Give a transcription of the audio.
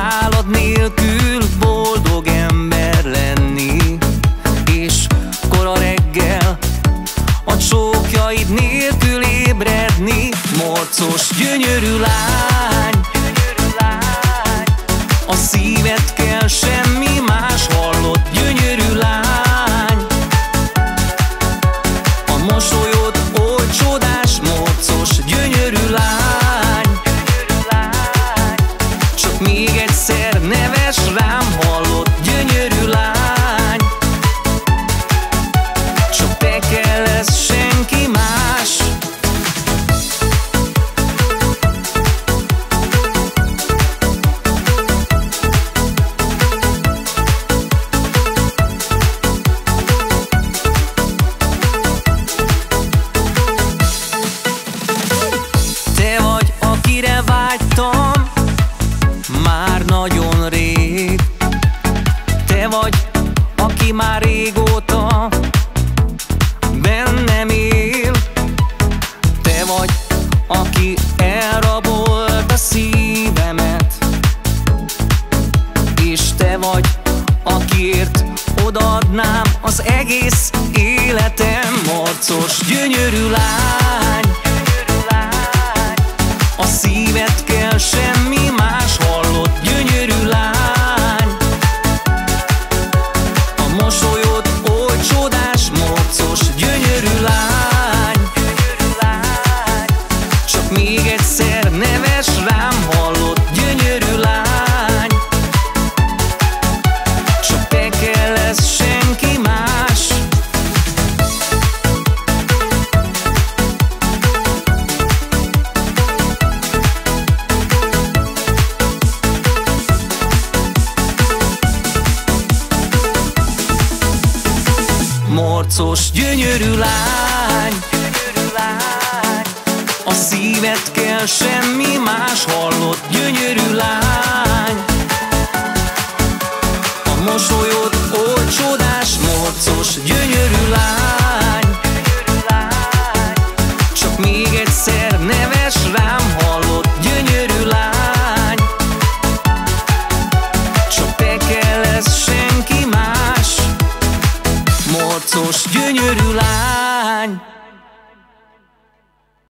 nálad nélkül boldog ember lenni, és kora reggel a csókjaid nélkül ébredni. Morcos, gyönyörű lány, a szíved kell, semmi más, hallott, gyönyörű lány. A mosolyod oly csodás, morcos, gyönyörű lány. Csak még egyszer neves rám, hallott, gyönyörű lány. Csak te kell, ez senki más. Te vagy, akire vágytam már nagyon rég. Te vagy, aki már régóta bennem él. Te vagy, aki elrabolt a szívemet, és te vagy, akiért odaadnám az egész életem. Morcos, gyönyörű lány, a szíved kell, semmi más, hallott, gyönyörű lány. A mosolyod oly csodás, morcos, gyönyörű lány. Csak még egyszer neves rám, hallott, gyönyörű lány. Csak te kell, ez senki más. Morcos, gyönyörű lány, a szíved kell, semmi más, hallott, gyönyörű lány. A mosolyod oly csodás, morcos, gyönyörű lány. Csak még egyszer neves rám, hallott, gyönyörű lány. Csak te kell, ez senki más. Morcos, gyönyörű lány.